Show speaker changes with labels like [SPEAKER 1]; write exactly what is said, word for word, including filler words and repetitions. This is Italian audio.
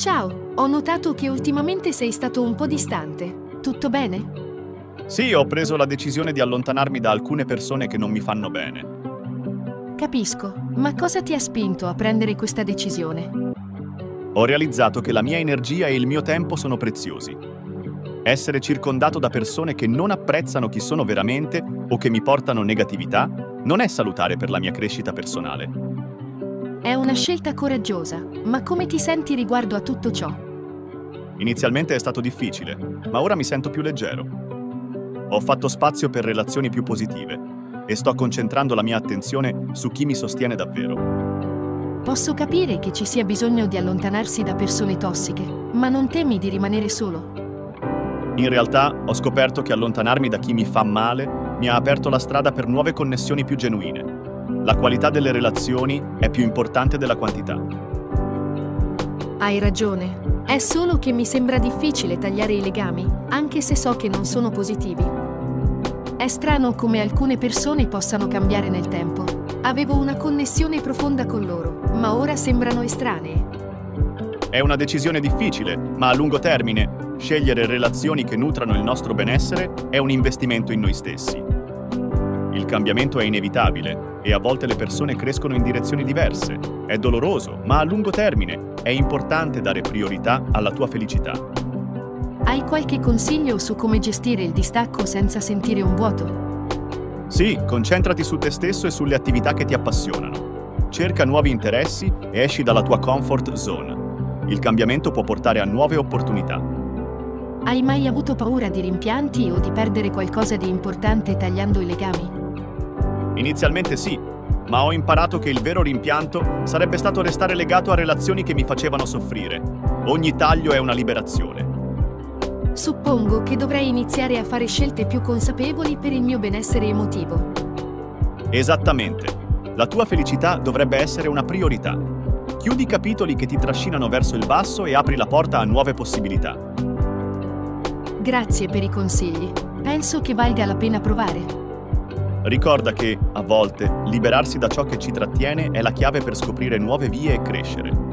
[SPEAKER 1] Ciao, ho notato che ultimamente sei stato un po' distante. Tutto bene?
[SPEAKER 2] Sì, ho preso la decisione di allontanarmi da alcune persone che non mi fanno bene.
[SPEAKER 1] Capisco, ma cosa ti ha spinto a prendere questa decisione?
[SPEAKER 2] Ho realizzato che la mia energia e il mio tempo sono preziosi. Essere circondato da persone che non apprezzano chi sono veramente o che mi portano negatività non è salutare per la mia crescita personale.
[SPEAKER 1] È una scelta coraggiosa, ma come ti senti riguardo a tutto ciò?
[SPEAKER 2] Inizialmente è stato difficile, ma ora mi sento più leggero. Ho fatto spazio per relazioni più positive e sto concentrando la mia attenzione su chi mi sostiene davvero.
[SPEAKER 1] Posso capire che ci sia bisogno di allontanarsi da persone tossiche, ma non temi di rimanere solo?
[SPEAKER 2] In realtà ho scoperto che allontanarmi da chi mi fa male mi ha aperto la strada per nuove connessioni più genuine. La qualità delle relazioni è più importante della quantità.
[SPEAKER 1] Hai ragione. È solo che mi sembra difficile tagliare i legami, anche se so che non sono positivi. È strano come alcune persone possano cambiare nel tempo. Avevo una connessione profonda con loro, ma ora sembrano estranee.
[SPEAKER 2] È una decisione difficile, ma a lungo termine, scegliere relazioni che nutrano il nostro benessere è un investimento in noi stessi. Il cambiamento è inevitabile e a volte le persone crescono in direzioni diverse. È doloroso, ma a lungo termine è importante dare priorità alla tua felicità.
[SPEAKER 1] Hai qualche consiglio su come gestire il distacco senza sentire un vuoto?
[SPEAKER 2] Sì, concentrati su te stesso e sulle attività che ti appassionano. Cerca nuovi interessi e esci dalla tua comfort zone. Il cambiamento può portare a nuove opportunità.
[SPEAKER 1] Hai mai avuto paura di rimpianti o di perdere qualcosa di importante tagliando i legami?
[SPEAKER 2] Inizialmente sì, ma ho imparato che il vero rimpianto sarebbe stato restare legato a relazioni che mi facevano soffrire. Ogni taglio è una liberazione.
[SPEAKER 1] Suppongo che dovrei iniziare a fare scelte più consapevoli per il mio benessere emotivo.
[SPEAKER 2] Esattamente. La tua felicità dovrebbe essere una priorità. Chiudi i capitoli che ti trascinano verso il basso e apri la porta a nuove possibilità.
[SPEAKER 1] Grazie per i consigli. Penso che valga la pena provare.
[SPEAKER 2] Ricorda che, a volte, liberarsi da ciò che ci trattiene è la chiave per scoprire nuove vie e crescere.